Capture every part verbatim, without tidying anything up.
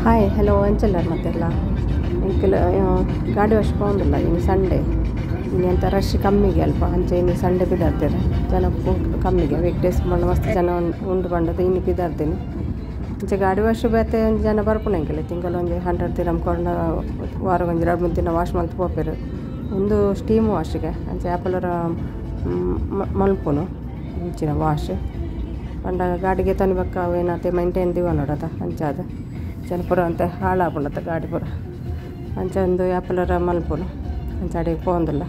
hi hello ಅಂಚಲ್ಲರ್ ಮತ್ತೆಲ್ಲ ಇಂಕಲ ಗಾಡಿ wash ಪೋಂದಿಲ್ಲ ಇನ್ನು ಸಂಡೇ ಇನ್ನು ಎಂತ ರಶ್ ಕಮ್ಮಿಗೆ ಅಲ್ಪ ಅಂಚೆ ಇನ್ನು ಸಂಡೇ ಬಿದ್ದಾಡ್ತಾರೆ ಜನ ಕಮ್ಮಿಗೆ ವೀಕ್ ಡೇಸ್ ಬಂದು ಮಸ್ತ್ ಜನ ಉಂಡು ಬಂಡದು ಇನ್ನು ಬಿದ್ದಾಡ್ತೀನಿ ಅಂಚೆ ಗಾಡಿ ವಾಶ್ ಬೇತೆ ಒಂದು ಜನ ಬರ್ಪುಣಂಗಿಲ್ಲ ತಿಂಗಳು ಒಂದು ಹಂಡ್ರೆಡ್ ದಿನ ಕೊಂಡು ವಾರ ಒಂದು ಎರಡು ಮೂರು ದಿನ ವಾಶ್ ಮಲ್ತು ಹೋಗ್ಬೇರು ಒಂದು ಸ್ಟೀಮ್ ವಾಶ್ಗೆ ಅಂಚೆ ಆ್ಯಪಲರ ಮಲ್ಪುನು ಇಂಚಿನ ವಾಶ್ ಪಂಡ ಗಾಡಿಗೆ ತನಿಬೇಕ ಏನಾತೆ ಮೈಂಟೈನ್ ದಿವ ನೋಡದ ಅಂಚಾದ ಜನ ಪುರ ಅಂತ ಹಾಳಾಗ್ಬಿಡತ್ತ ಗಾಡಿ ಪುರ ಅಂಚ ಒಂದು ಆ್ಯಪಲರ ಮಲ್ಪುನು ಅಂಚ ಅಡಿಗೆ ಪೋಂದಿಲ್ಲ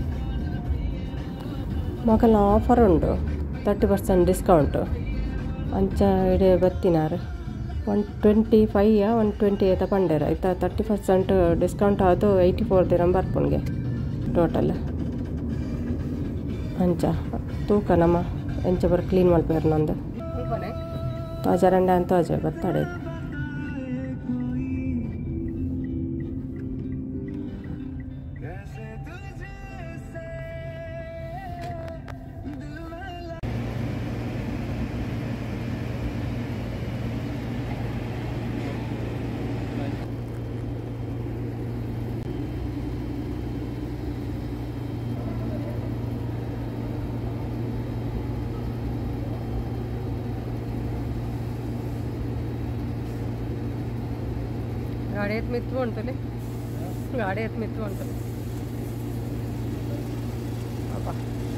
ಮಗಲ ಆಫರ್ ಉಂಟು ತರ್ಟಿ ಪರ್ಸೆಂಟ್ ಡಿಸ್ಕೌಂಟು ಅಂಚ ಇಡೀ ಬತ್ತಿನಾರು ಒನ್ ಟ್ವೆಂಟಿ ಫೈಯ ಒನ್ ಟ್ವೆಂಟಿ ಏತ ಪಂಡೇರ ಆಯ್ತಾ ತರ್ಟಿ ಪರ್ಸೆಂಟ್ ಡಿಸ್ಕೌಂಟ್ ಅದು ಏಯ್ಟಿ ಫೋರ್ ದಿನ ಬರ್ಪುನ್ಗೆ ಟೋಟಲ್ ಅಂಚ ತೂಕ ನಮ್ಮ ಎಂಚ ಬರ ಕ್ಲೀನ್ ಮಲ್ಪೇರು ನಂದು ತಾಜಾ ರಂಡೆ ಅಂತ ತಾಜಾ ಬತ್ತಾಡೆ ಗಾಡಿ ಎತ್ತು ಮಿತ್ತು ಉಂಟಲ್ಲಿ ಗಾಡಿ ಎತ್ತು ಮಿತ್ತು ಉಂಟು ಅಪ್ಪ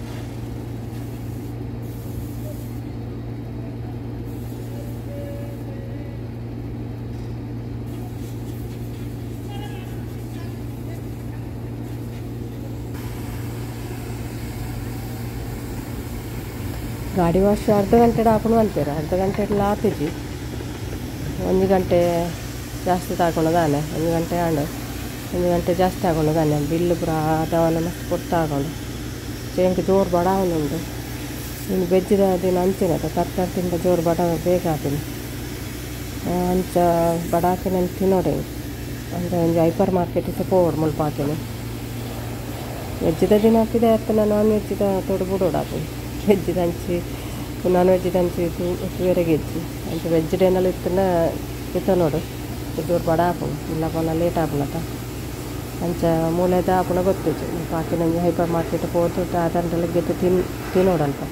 ಗಾಡಿ ವಾಶ್ ಅರ್ಧ ಗಂಟೆ ಹಾಕೊಂಡು ಅಂತೀರ ಅರ್ಧ ಗಂಟೆ ಆತಿಜಿ ಒಂದು ಗಂಟೆ ಜಾಸ್ತಿ ತಗೊಂಡದಾನೆ ಒಂದು ಗಂಟೆ ಆಂಡು ಒಂದು ಗಂಟೆ ಜಾಸ್ತಿ ಆಗೊಂಡದಾನೆ ಬಿಲ್ಲು ಪುರ ಆದವನ ಮಸ್ತ್ ಕೊಟ್ಟು ತಗೊಂಡು ಚೇಂಗೆ ಜೋರು ಬಡ ಅವನುಂಡು ಇನ್ನು ಬೆಜ್ಜಿದ ದಿನ ಅಂಚಿನ ತರಕಾರಿ ತಿಂದ ಜೋರು ಬಡ ಬೇಗ ಹಾಕಿನಿ ಅಂಚ ಬಡ ಹಾಕಿ ನಾನು ತಿನ್ನೋಡೆ ಅಂದರೆ ಒಂದು ಹೈಪರ್ ಮಾರ್ಕೆಟಿಗೆ ಪೋವಡ್ ಮುಲ್ಪ ಹಾಕಿನಿ ವೆಜ್ಜಿದ ದಿನ ಹಾಕಿದೆ ಅತ್ತ ನಾನು ನಾನ್ ವೆಜ್ಜಿದ ತೊಡು ಬಿಡೋಡು ಹಾಕಿನಿ ವೆಜ್ಜಿದ ಹಂಚಿ ನಾನ್ ವೆಜ್ಜಿದ ಹಂಚಿ ಬೇರೆಗೆ ಹೆಚ್ಚಿ ಅಂತ ವೆಜ್ ಡೇನಲ್ಲಿ ಇತ್ತನ ಇತ್ತ ನೋಡು ಜೋರು ಬಡ ಹಾಪುಣು ಇಲ್ಲ ಪನ ಲೇಟ್ ಆಪುಣತ ಅಂಚ ಮೂಲೆದ ಆಪುಣ ಗೊತ್ತಿತ್ತು ಪಾಕಿ ನಂಗೆ ಹೈಪರ್ ಮಾರ್ಕೆಟ್ ಹೋತು ಅದಂತೆಲ್ಲ ಗೆದ್ದು ತಿನ್ ತಿನ್ನೋಡಲ್ಪ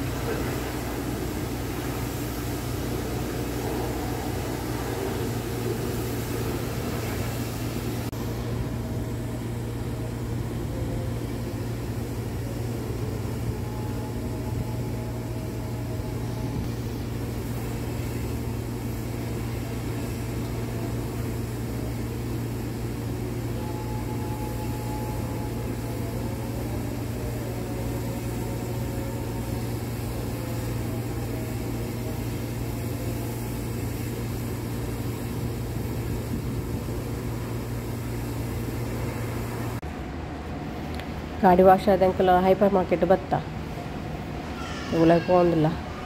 ಗಾಡಿ ವಾಶ್ ಆದಂಕಲ್ಲ ಹೈಪರ್ ಮಾರ್ಕೆಟ್ ಬತ್ತ ಇವುಗಳಿಗೆ ಹೋಗಿಲ್ಲ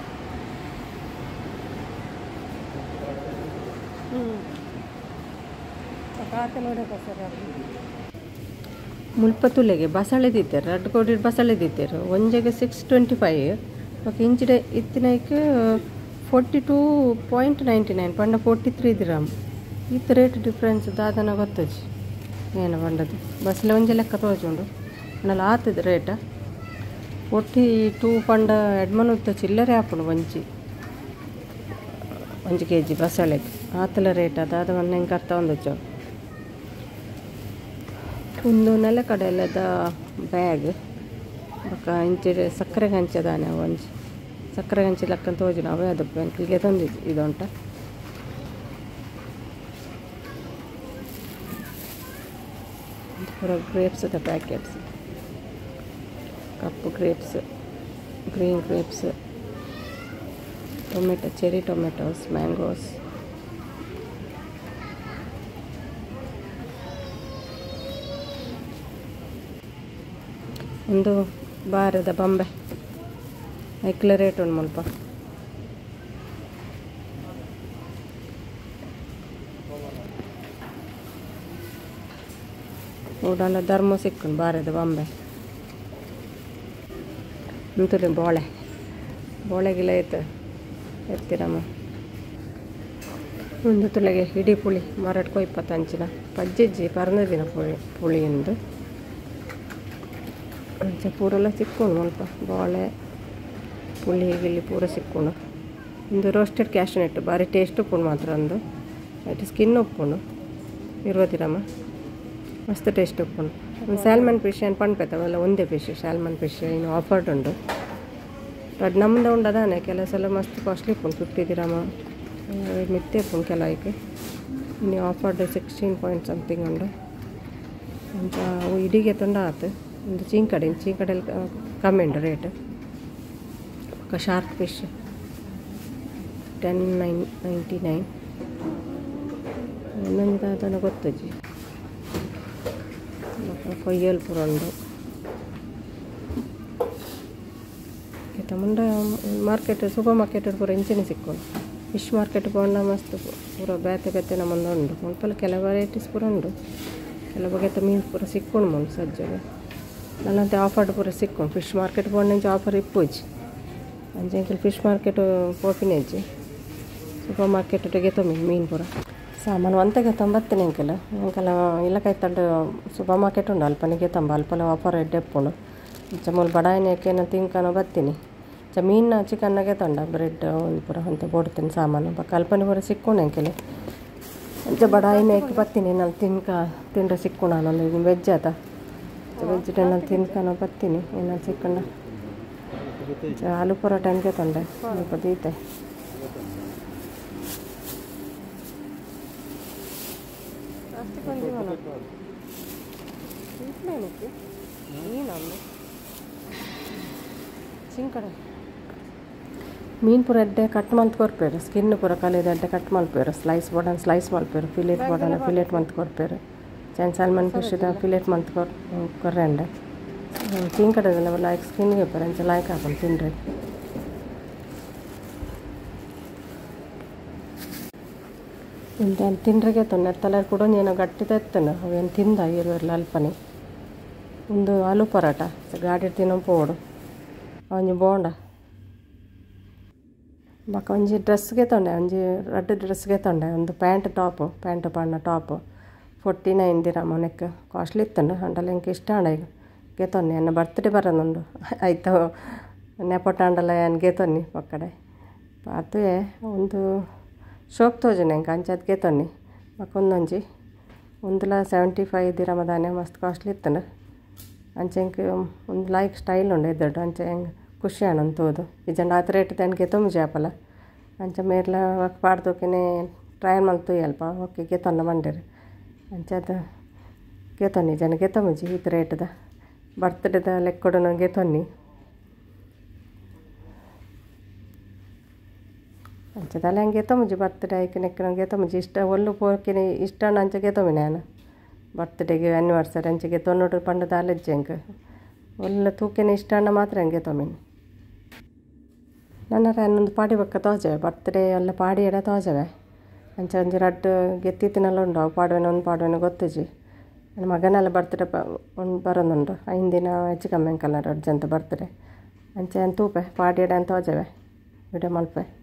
ಮುಲ್ಪ ತುಲೆಗೆ ಬಸಳೆ ದಿತ್ತೇರು ರೆಡ್ ಕೋಡಿ ಬಸಳೆ ದಿತ್ತೇರು ಒಂಜೆಗೆ ಸಿಕ್ಸ್ ಟ್ವೆಂಟಿ ಫೈವ್ ಮತ್ತು ಇಂಚಿಡೆ ಇತ್ತಿನಕ್ಕೆ forty two point ninety nine ಪಂಡ ಫೋರ್ಟಿ ತ್ರೀ ದಿರಾಮ್ ಇತ್ತು ರೇಟ್ ಡಿಫ್ರೆನ್ಸ್ ದಾದನ ಗೊತ್ತಜಿ ಏನು ಪಂಡದು ಬಸ್ಲೆ ಒಂಜೆ ಲೆಕ್ಕ ತೋಚುಂಡು ನಲ್ಲ ಆತದ ರೇಟ ಫೋರ್ಟಿ ಟೂ ಪಂಡ ಎಡ್ಮನುತ್ತ ಚಿಲ್ಲರೆ ಹಾಪುಂಡು ಒಂಜಿ ಒಂಜಿ ಕೆ ಜಿ ಬಸಳೆಗೆ ಆತಲ ರೇಟ್ ಅದಾದ ಮೊನ್ನೆ ಹೆಂಗೆ ಅರ್ಥ ಒಂದೊಚ್ಚು ಒಂದು ನೆಲೆ ಕಡೆಯಲ್ಲದ ಬ್ಯಾಗ್ ಬೊಕ್ಕ ಇಂಚೆ ಸಕ್ಕರೆ ಹಂಚದಾನೆ ಒಂಜಿ ಸಕ್ಕರೆ ಹಂಚಿ ಲೆಕ್ಕ ತೋಜು ಅವೇ ಅದು ಬ್ಯಾಂಕಿಗೆ ತಂದು ಇದುಂಟ ಪೂರ ಗ್ರೇಪ್ಸ್ದ ಪ್ಯಾಕೆಟ್ಸ್ ಕಪ್ಪು grapes green grapes tomato cherry tomatoes mangoes ಒಂದು ಬಾರದ ಬೊಂಬೆ ಐಕ್ಲ ರೇಟ್ ಉಂಟು ಮುಲ್ಪ ಊಡಲ್ಲ ಧರ್ಮ ಸಿಕ್ಕುಂಡು ಬಾರದ ಬೊಂಬೆ ಅಂತೂ ಬೋಳೆ ಬೋಳೆಗಿಲ್ಲ ಐತೆ ಎತ್ತಿರಮ್ಮ ಒಂದು ತುಲೆಗೆ ಇಡೀ ಪುಳಿ ಮರಟ್ಕೊ ಇಪ್ಪತ್ತಂಚಿನ ಪಜ್ಜಿಜ್ಜಿ ಪರನ ದಿನ ಪುಳಿ ಪುಳಿಯಿಂದ ಅಂಚೆ ಪೂರೆಲ್ಲ ಸಿಕ್ಕೊಂಡು ಸ್ವಲ್ಪ ಬಾಳೆ ಪುಳಿ ಗಿಲ್ಲಿ ಪೂರ ಸಿಕ್ಕೊಂಡು ಒಂದು ರೋಸ್ಟೆಡ್ ಕ್ಯಾಶ್ನೆಟ್ ಭಾರಿ ಟೇಸ್ಟ್ ಉಪ್ಪುಂಡು ಮಾತ್ರ ಒಂದು ಆಯ್ತು ಸ್ಕಿನ್ ಉಪ್ಪುಂಡು ಇರುವತ್ತು ಗ್ರಾಮ ಮಸ್ತ್ ಟೇಸ್ಟ್ ಉಪ್ಪುಂಡು ಒಂದು ಸ್ಯಾಲ್ಮನ್ ಫಿಶ್ ಏನು ಪಣ್ಪೆತ್ತವೆಲ್ಲ ಒಂದೇ ಫಿಶ್ ಸ್ಯಾಲ್ಮನ್ ಫಿಶ್ ಇನ್ನು ಆಫರ್ಡ್ ಉಂಡು ಅದು ನಮ್ದು ಉಂಡು ಅದಾನೆ ಕೆಲವು ಸಲ ಮಸ್ತ್ ಕಾಸ್ಟ್ಲಿ ಉಪ್ಪುಂಡು ಫಿಫ್ಟಿ ಗ್ರಾಮ ಮಿತ್ತೆ ಉಪ್ಪುಂಡು ಕೆಲವಕ್ಕೆ ಇನ್ನು ಆಫರ್ಡ್ ಸಿಕ್ಸ್ಟೀನ್ ಪಾಯಿಂಟ್ ಸಮಥಿಂಗ್ ಉಂಡು ಅಂತ ಅವು ಇಡಿಗೆ ತುಂಡ ಆತು ಒಂದು ಚೀಂಕಡೆ ಚೀಂಕಡೆಯಲ್ಲಿ ಕಮ್ಮಿ ಉಂಡು ರೇಟ್ ఒక shark fish ten nine ninety nine ಇನ್ನೊಂದು ಅದನ್ನು ಗೊತ್ತಜ್ಜಿ ಕೊಯ್ಯಲ್ ಪುರ ಉಂಡು ಆಯ್ತಾ ಮುಂಡ ಮಾರ್ಕೆಟ್ ಸೂಪರ್ ಮಾರ್ಕೆಟ್ ಪೂರ ಇಂಚಿನ ಸಿಕ್ಕೊಂಡು ಫಿಶ್ ಮಾರ್ಕೆಟ್ ಪೋಂಡ ಮಸ್ತ್ ಪೂರ ಬೇತೆ ಬೇತೆ ನಮ್ಮಂದು ಉಂಡು ಮುನ್ಪಲ್ಲ ಕೆಲವು ವೆರೈಟೀಸ್ ಪೂರ ಉಂಡು ಕೆಲವು ಬಗೆತ ಮೀನು ಪೂರ ಸಿಕ್ಕೊಂಡು ಮುನ್ ಸಜ್ಜಗೆ ನನ್ನಂತೆ ಆಫರ್ಡ್ ಪೂರ ಸಿಕ್ಕೊಂಡು ಫಿಶ್ ಮಾರ್ಕೆಟ್ ಪೋಂಡ ಆಫರ್ ಇಪ್ಪುಜಿ ಅಂಚೆ ಫಿಶ್ ಮಾರ್ಕೆಟ್ ಪೋಪಿನೆಜ್ಜಿ ಸೂಪರ್ ಮಾರ್ಕೆಟ್ ಗೆತ್ತೊಮ್ಮೆ ಮೀನು ಪೂರ ಸಾಮಾನು ಅಂತ ಗೆತ್ತೊಂಬತ್ತೇನೆ ಅಂಕೆಲ್ಲ ಅಂಕೆಲ್ಲ ಇಲ್ಲ ಕೈತಂಡು ಸೂಪರ್ ಮಾರ್ಕೆಟ್ ಉಂಡು ಅಲ್ಪನೆ ಗೆತ್ತಂಬ ಅಲ್ಪಲೆ ಆಫರ್ ಎಡ್ಡೆಪ್ಪುಂಡು ಇಂಚ ಮೂಲ ಬಡಾಯಿನೇಕೇನ ತಿನ್ಕನೋ ಬತ್ತೀನಿ ಇಂಚ ಮೀನು ಚಿಕನ್ನ ಗೆತ್ತೊಂಡ ಬ್ರೆಡ್ ಒಂದು ಪೂರ ಅಂತ ಕೊಡ್ತೀನಿ ಸಾಮಾನು ಬಕ್ಕ ಅಲ್ಪನೆ ಪೂರ ಸಿಕ್ಕೊಂಡು ಅಂಕೆಲೆ ಇಂಚ ಬಡಾಯಿನೇಕಿ ಬತ್ತೀನಿ ನಾನು ತಿನ್ಕ ತಿಂಡ್ರೆ ಸಿಕ್ಕೊಂಡು ನಾನು ವೆಜ್ ಆತ ವೆಜ್ ನಾನು ತಿನ್ಕನೋ ಬತ್ತೀನಿ ಏನಾದ್ರು ಸಿಕ್ಕಂಡ ಆಲೂ ಪರೋಟ ಅನ್ಕೆ ತಂದೆ ಸ್ವಲ್ಪ ದೀತೆ ಚಿಂಕಡೆ ಮೀನು ಪೂರ ಎಡ್ಡೆ ಕಟ್ ಮಲ್ತ್ ಕೊಡ್ಪೇರು ಸ್ಕಿನ್ ಪೂರ ಕಲಿದ ಎಡ್ಡೆ ಕಟ್ ಮಲ್ಪೇರು ಸ್ಲೈಸ್ ಬೋಡನ್ ಸ್ಲೈಸ್ ಮಲ್ಪೇರು ಫಿಲೆಟ್ ಬೋಡನ ಫಿಲೆಟ್ ಮಂತ್ ಕೊಡ್ಪೇರು ಚೆನ್ ಸಾಲ್ಮನ್ ಫಿಶ್ದ ಫಿಲೆಟ್ ಮಂತ್ ಕೊಡ್ ಕೊರ್ರೆಂಡೆ ಚಿಂಕಡೆದೆಲ್ಲ ಲೈಕ್ ಸ್ಕಿನ್ಗೆ ಪೇರು ಅಂಚೆ ಲೈಕ್ ಹಾಕೊಂಡು ತಿನ್ರಿ ಇಂತ ತಿಂಡ್ರಿಗೆ ತೊಂದರೆ ತಲೆ ಕೂಡ ಏನೋ ಗಟ್ಟಿ ತೆತ್ತನು ಅವೇನು ತಿಂದ ಇರುವಲ್ಲ ಅಲ್ಪನೆ ಒಂದು ಆಲೂ ಪರೋಟ ಗಾಡಿ ತಿನ್ನೋ ಪೋಡು ಒಂಜಿ ಬೋಂಡ ಬಕ್ಕ ಒಂಜಿ ಡ್ರೆಸ್ಗೆ ತೊಂಡೆ ಒಂಜಿ ರೆಡ್ ಡ್ರೆಸ್ಗೆ ತೊಂಡೆ ಒಂದು ಪ್ಯಾಂಟ್ ಟಾಪು ಪ್ಯಾಂಟ್ ಪಣ್ಣ ಟಾಪು ಫೋರ್ಟಿ ನೈನ್ ದಿರಾಮ ನೆಕ್ ಕಾಸ್ಟ್ಲಿ ಇತ್ತಂಡು ಅಂಡಲ್ಲ ಎಂಗೆ ಇಷ್ಟ ಅಂಡ ಈಗ ಗೆತೊನ್ನಿ ನನ್ನ ಬರ್ತ್ಡೇ ಬರೋದೊಂದು ಆಯ್ತು ನೆಪೊಟ್ಟಾಂಡಲ್ಲ ಏನು ಗೆತೊನ್ನಿ ಪಕ್ಕಡೆ ಅದೇ ಒಂದು ಶೋಕ್ ತೋಜನೆ ಎಂಕ ಅಂಚದು ಗೆತೊನ್ನಿ ಮಕ್ಕೊಂದೊಂಜಿ ಒಂದುಲ ಸೆವೆಂಟಿ ಫೈವ್ ದಿರಮದಾನೆ ಮಸ್ತ್ ಕಾಸ್ಟ್ಲಿ ಇತ್ತಂಡು ಅಂಚೆ ಎಂಗೆ ಒಂದು ಲೈಕ್ ಸ್ಟೈಲ್ ಉಂಡು ಎದ್ದೊಡ್ಡು ಅಂಚೆ ಹೆಂಗೆ ಖುಷಿ ಅಣ್ಣಂದು ತೋದು ಇಜಂಡು ಆತ ರೇಟ್ ತನಗೆ ತೊಂಬ ಜಾಪಲ್ಲ ಅಂಚೆ ಮೇರ್ಲ ಒಕ್ಕ ಪಾಡ್ದೋಕೆ ಟ್ರಯಲ್ ಮಲ್ತು ಅಲ್ಪ ಓಕೆ ಗೆತೊಂಡ ಮಂಡೇರಿ ಅಂಚದು ಗೆತೊನ್ನಿ ಜನ ಗೆತೊಂಬಜಿ ಇದು ರೇಟ್ದ ಬರ್ತ್ಡೇದ ಲೆಕ್ಕೊಡನು ಗೆತೊನ್ನಿ ಅಂಚದಲ್ಲ ಹಂಗೆ ಗೆತೊಂಬಜಿ ಬರ್ತ್ಡೇ ಆಯ್ಕೆ ನೆಕ್ಕ ಗೆತೊಂಬಜಿ ಇಷ್ಟ ಒಲ್ಲು ಪೋಕಿನಿ ಇಷ್ಟ ಅಂಚೆ ಗೆತೊಮ್ಮಿ ನಾನು ಬರ್ತ್ಡೇಗೆ ಆ್ಯನಿವರ್ಸರಿ ಅಂಚೆಗೆ ತೊನ್ನೋಡು ಪಂಡದ ಅಲೆಜ್ಜೆ ಹೆಂಗೆ ಒಳ್ಳೆ ತೂಕಿನ ಇಷ್ಟ ಅಣ್ಣ ಮಾತ್ರ ಹಂಗೆ ತೊಮ್ಮಿನಿ ನನ್ನ ಅನ್ನೊಂದು ಪಾಡಿ ಬಕ್ಕ ತೋಜವೆ ಬರ್ತ್ಡೇ ಎಲ್ಲ ಪಾಡಿ ಎಡ ತೋಜವೆ ಅಂಚೆ ಒಂಜಿ ರಡ್ಡು ಗೆತ್ತಿತ್ತಿನೆಲ್ಲ ಉಂಡು ಅವು ಪಾಡುವೆನ ಒಂದು ಪಾಡುವೆನ ಗೊತ್ತಜಿ ನನ್ನ ಮಗನೆಲ್ಲ ಬರ್ತ್ಡೇ ಪ ಒಂದು ಬರೋದುಂಡು ಐದು ದಿನ ಹೆಚ್ಚು ಕಮ್ಮಿ ಅಂಕಲ್ಲ ಅರ್ಜೆಂಟ್ ಬರ್ತ್ಡೇ ಅಂಚೆ ಅಂತ ತೂಪೆ ಪಾಡಿ ಎಡ ಅಂತ ತೋಜವೆ ವಿಡಿಯೋ ಮಲ್ಪೆ